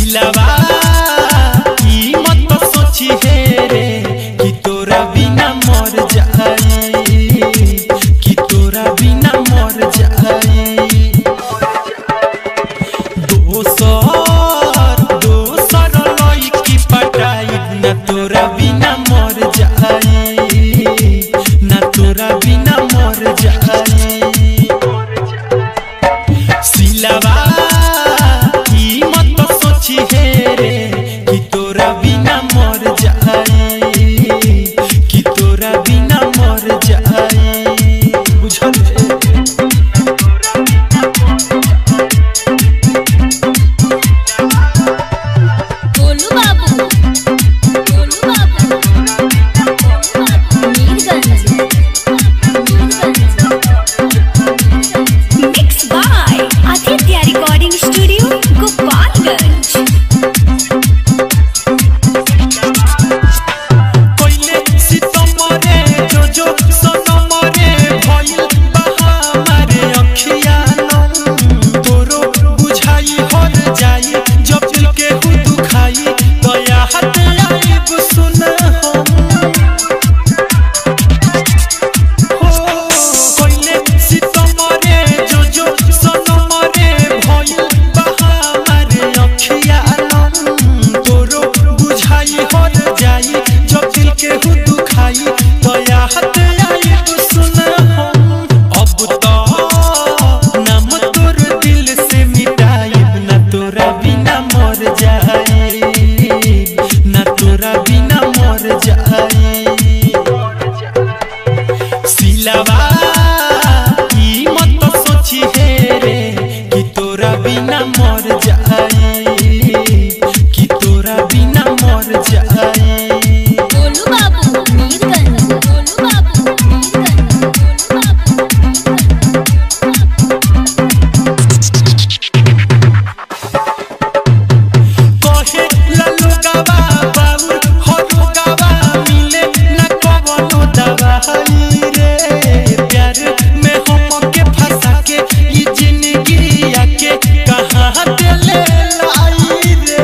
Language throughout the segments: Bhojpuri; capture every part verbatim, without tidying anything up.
सिलवा ई मत सोची है रे कि तोरा बिना मर जाई, कि तोरा बिना मर जाई। दोसर दोसर लईकी पटाई ना तोरा बिना मर जाई, ना तोरा बिना मर जाई। सिलवा ई मत सोची है रे कि तोरा बिना मर जाई, कि तोरा बिना मर जाई। बुझल गोलू बाबू, गोलू बाबू, Mirganj, mix by Aditya recording studio Gopalganj. कोइले सितमरे जो जो सनमरे भइल बहा मारे अखिया न तोरो बुझाई हर जाई जब दिल के हु दुखाई दया हाथ आइब सुन हम हो। कोइले सितमरे जो जो सनमरे भइल बहा मारे अखिया न तोरो बुझाई हर जाई जब दिल के हु दुखाई दया हाथ आइब सुन हम। अब तो नाम तोर दिल से मिटाइब ना तोरा बिना मर जाई, ना तोरा बिना मर जाई। सिलवा ई मत सोची है रे कि तोरा बिना मर जाई, कि तोरा बिना मर जाई। गोलू बाबू, मीरगंज, गोलू बाबू, मीरगंज, गोलू कहे लालू गावा बाबू हरो गावा मिले ना कवनो दवाई रे। प्यार में हमके फंसा के ई जिंदगी आके कहाँ दिले लाई रे।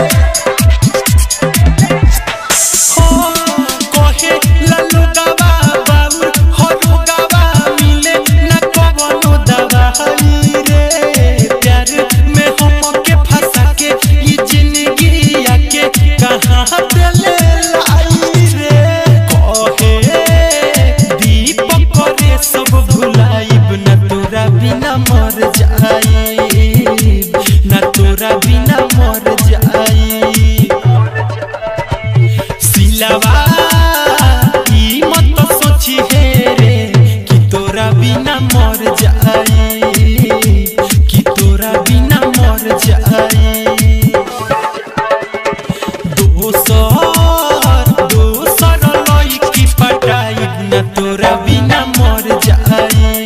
हो कहे लालू गावा बाबू हरो गावा मिले ना कवनो दवाई रे। प्यार में हमके फंसा के ई जिंदगी आके कहाँ दिले लाई रे। कहे दीपक करे सब भुलाइब ना तोरा बिना मर जाई, ना तोरा बिना मर जाई। सिलवा ई मत सोची है रे कि तोरा बिना मर जाई, कि तोरा बिना मर जाई। दोसर दोसर लईकी पटाई ना तोरा बिना मर जाई,